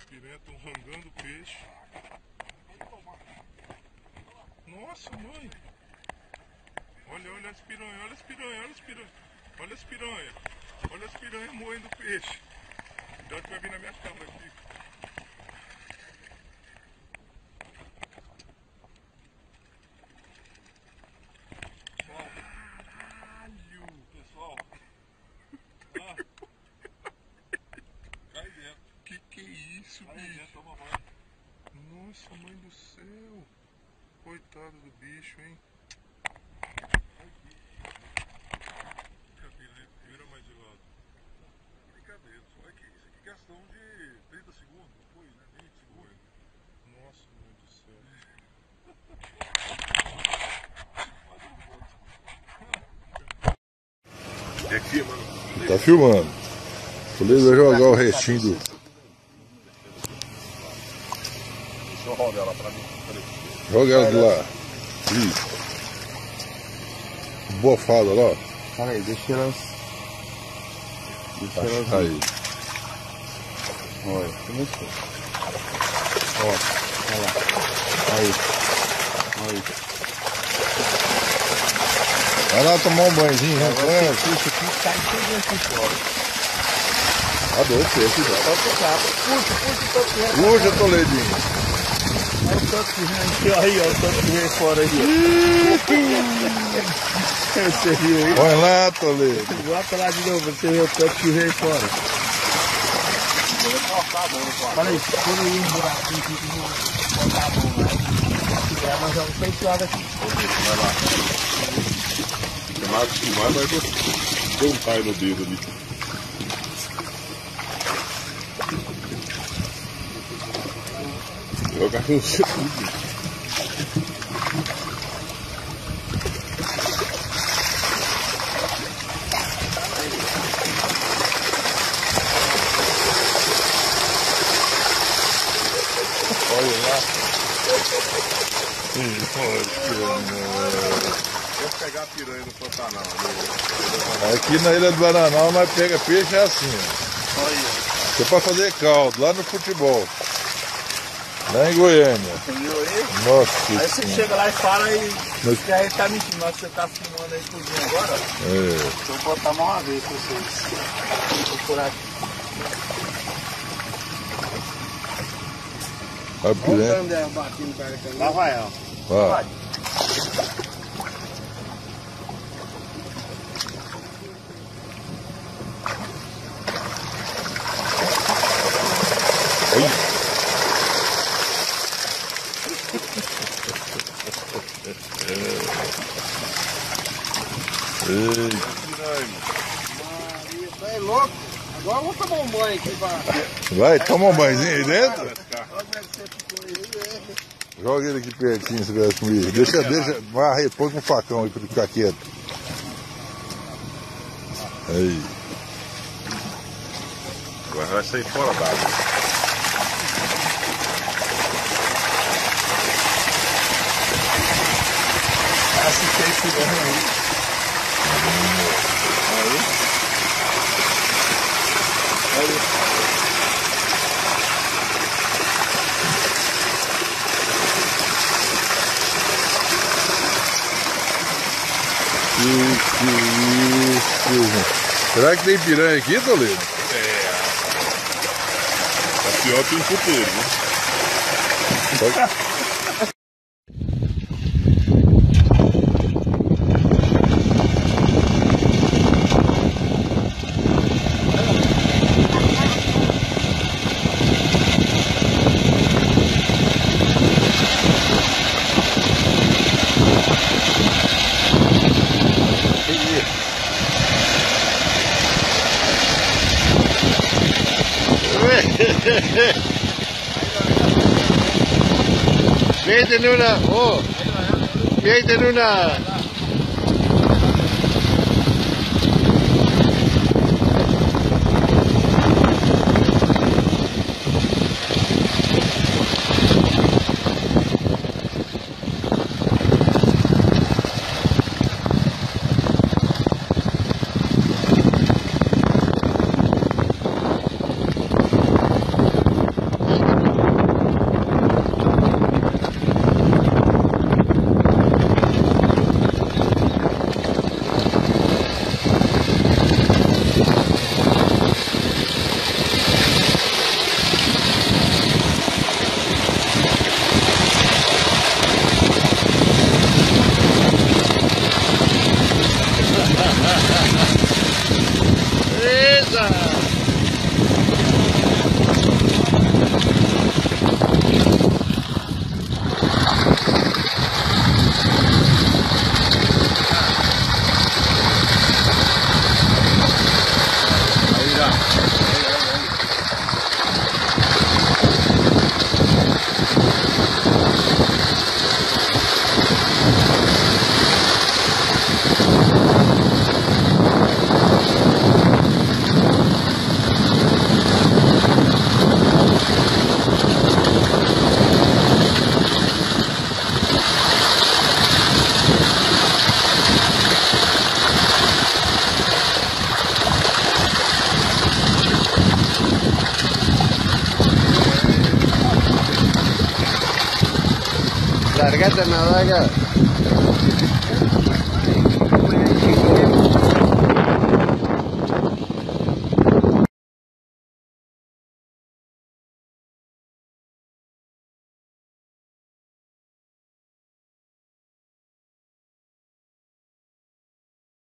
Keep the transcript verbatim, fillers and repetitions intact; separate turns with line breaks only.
piranhas estão rangando o peixe. Nossa, mãe! Olha, olha as piranhas, olha as piranhas, olha as piranhas. Olha as piranhas. Olha as piranhas moendo o peixe. Cuidado que vai vir na minha câmera aqui. Caralho, pessoal. Ah. Cai dentro. Que que é isso, Cai bicho? Dentro, toma banho. Nossa, mãe do céu. Coitado do bicho, hein? Vira mais de lado. Brincadeira, só é que isso aqui é questão de trinta segundos, não foi, né? vinte segundos. Nossa, mãe do céu. É aqui, mano. Tá filmando. Beleza, vai jogar o restinho do. Deixa eu rodar ela pra mim. Joga ela de lá. Isso. Bofada lá.
Calma aí, deixa elas. Deixa elas
aí.
Olha, começou. Ó, olha lá. Aí. Aí.
Vai lá tomar um banhozinho, né?
Isso aqui cai tudo aqui fora.
Tá doido, peixe já.
Pode puxar. Puxa, puxa o tanto que vem.
Puxa, Toledinho.
Olha o tanto que vem aqui, aí, ó. O tanto que vem fora aí. Você viu aí?
Olha lá, Toledo.
Bota lá de novo, você vê o tanto que vem fora. Olha aí, quando aí um buraquinho aqui, eu vou botar a mão lá. É, nós vamos peitoar aqui.
Vai lá. Chamado de filmar, mas deu um pai no dedo ali. Jogar no seu tudo. Olha lá. Hum, pode, vou pegar a piranha no Pantanal. Aqui na Ilha do Bananal nós pega peixe é assim, ó.
Olha.
Você pode fazer caldo lá no futebol. Lá em Goiânia. Nossa,
aí você senhora. Chega lá e fala e Mas... que aí tá mentindo, mas você tá filmando aí cozinha agora.
É.
Deixa eu botar mais uma vez pra vocês. Vou por aqui.
Vai pro dentro.
Lá vai ela.
Vai.
Vai.
Oi. Ei.
Maria, é louco. Agora vamos tomar um banho aqui pra...
Vai, toma um banhozinho aí dentro. Joga ele aqui pertinho se vier comigo. Deixa, deixa, varre, põe com o facão aí pra ele ficar quieto. Aí. Agora vai sair fora d'água.
Assistei esse banho aí. Aí. Aí.
Que isso? Será que tem piranha aqui, Toledo? É. Tá pior que um puteiro, né? Viete en una, oh, viete en una.
Lárgate, navaga.